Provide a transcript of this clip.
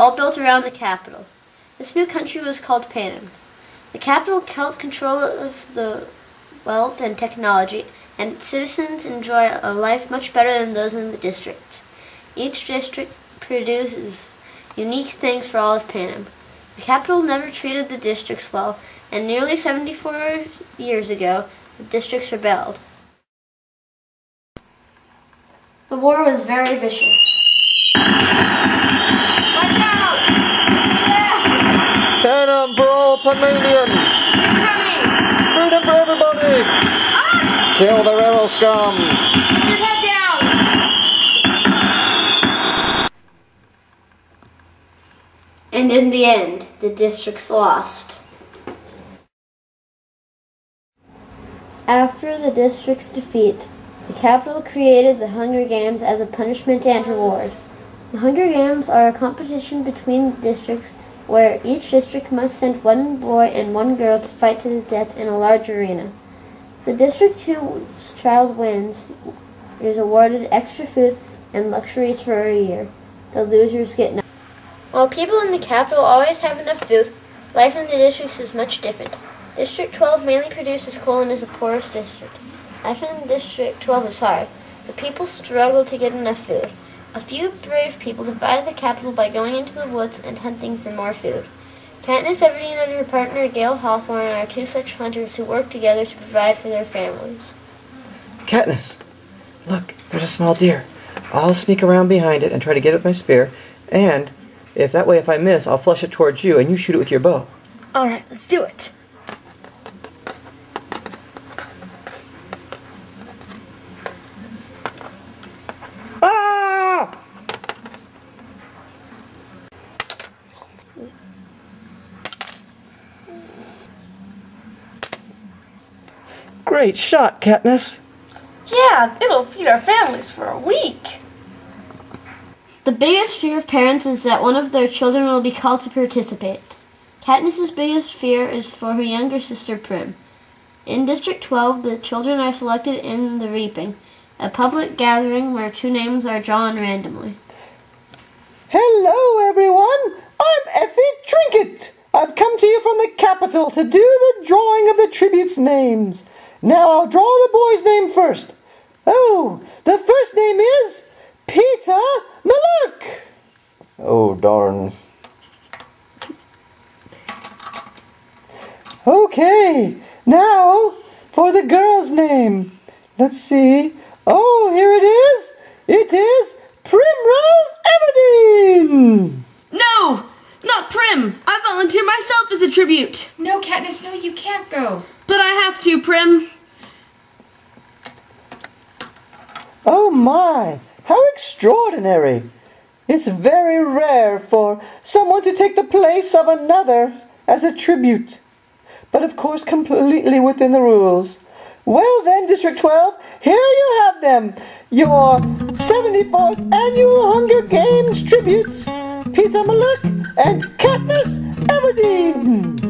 all built around the capital. This new country was called Panem. The capital held control of the wealth and technology, and its citizens enjoy a life much better than those in the districts. Each district produces unique things for all of Panem. The capital never treated the districts well, and nearly 74 years ago, the districts rebelled. The war was very vicious. Watch out! Panem for all Panamanians! Freedom for everybody! Ah! Kill the rebel scum! Put your head down! And in the end, the districts lost. After the district's defeat, the capital created the Hunger Games as a punishment and reward. The Hunger Games are a competition between districts where each district must send one boy and one girl to fight to the death in a large arena. The district whose child wins is awarded extra food and luxuries for a year. The losers get nothing. While people in the capital always have enough food, life in the districts is much different. District 12 mainly produces coal and is the poorest district. Life in District 12 is hard. The people struggle to get enough food. A few brave people divide the capital by going into the woods and hunting for more food. Katniss Everdeen and her partner Gale Hawthorne are two such hunters who work together to provide for their families. Katniss! Look, there's a small deer. I'll sneak around behind it and try to get it with my spear, and if I miss, I'll flush it towards you and you shoot it with your bow. Alright, let's do it. Great shot, Katniss. Yeah, it'll feed our families for a week. The biggest fear of parents is that one of their children will be called to participate. Katniss's biggest fear is for her younger sister Prim. In District 12, the children are selected in the Reaping, a public gathering where two names are drawn randomly. Hello, everyone. I'm Effie Trinket. I've come to you from the capital to do the drawing of the tributes' names. Now I'll draw the boy's name first. Oh, the first name is Peter Maluk. Oh, darn. Okay, now for the girl's name. Let's see. Oh, here it is. It is Primrose Everdeen. No, not Prim. I volunteer myself as a tribute. No, Katniss, no, you can't go. But I have to, Prim. Oh my, how extraordinary. It's very rare for someone to take the place of another as a tribute. But of course completely within the rules. Well then, District 12, here you have them. Your 74th Annual Hunger Games tributes, Peter Maluk and Katniss Everdeen.